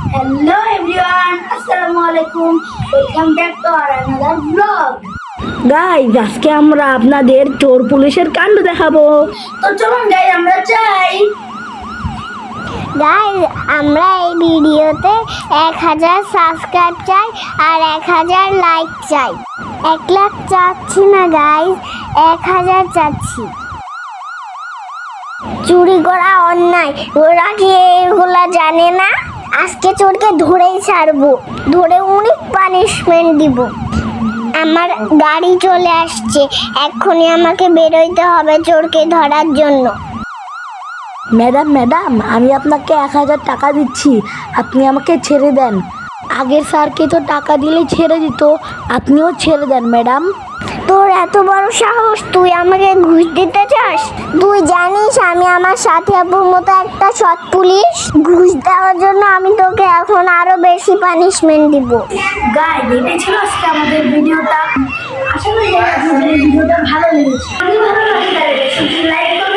Hello everyone, Assalamualaikum. Welcome back to our another vlog. Guys আজকে আমরা আপনাদের চোর পুলিশের কাণ্ড দেখাবো। তো চলুন গাইস আমরা যাই। গাইস আমরা এই ভিডিওতে 1000 সাবস্ক্রাইব চাই আর 1000 লাইক চাই। 1 লাখ চাচ্ছি না গাইস, 1000 চাচ্ছি। চুরি করা অন্যায়, ওরা কি এগুলা জানে না? আজকে চোরকে ধরেই ছাড়বো, ধরে অনেক পানিশমেন্ট দিব। আমার গাড়ি চলে আসছে, এক্ষুনি আমাকে বেরোইতে হবে চোরকে ধরার জন্য। ম্যাডাম আমি আপনাকে 1000 টাকা দিচ্ছি, আপনি আমাকে ছেড়ে দেন। আগের স্যারকে তো টাকা দিলেই ছেড়ে দিত, আপনিও ছেড়ে দেন ম্যাডাম। তোর এত বড় সাহস, তুই আমাকে ঘুষ দিতে চাস? তুই জানিস আমি আমার সাথী আপুর মতো একটা সৎ পুলিশ। ঘুষ দেওয়ার জন্য আমি তোকে এখন আরো বেশি পানিশমেন্ট দিব। গাইস এটাই ছিল আজকে আমাদের ভিডিওটা। আশা করি আপনাদের ভিডিওটা ভালো লেগেছে। যদি ভালো লাগে তাহলে লাইক